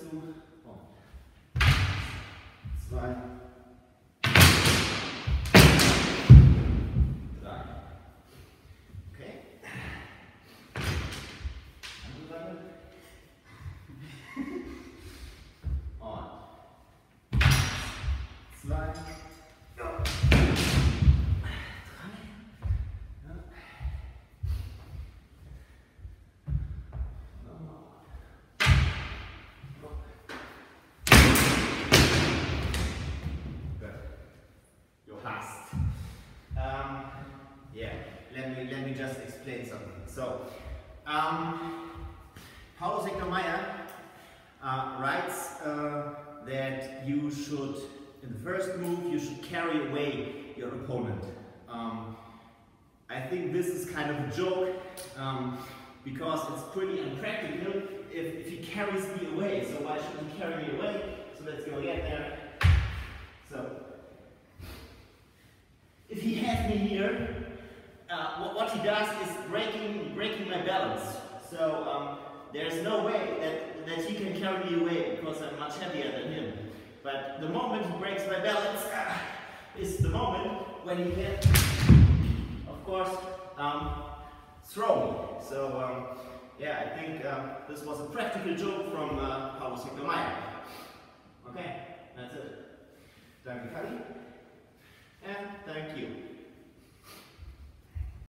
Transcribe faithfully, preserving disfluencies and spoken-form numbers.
dazu. Und zwei, drei. Okay. Andere Seite. Und zwei. Um, yeah, let me let me just explain something. So, um, Paulus Hector Mair uh, writes uh, that you should, in the first move, you should carry away your opponent. Um, I think this is kind of a joke um, because it's pretty unpractical if, if he carries me away. So why should he carry me away? So let's go again there. So. If he has me here, uh, what, what he does is breaking, breaking my balance. So um, there's no way that, that he can carry me away because I'm much heavier than him. But the moment he breaks my balance uh, is the moment when he can, of course, um, throw me. So um, yeah, I think uh, this was a practical joke from uh, Paulus Hector Mair. Okay, that's it. Danke, Kali. And thank you.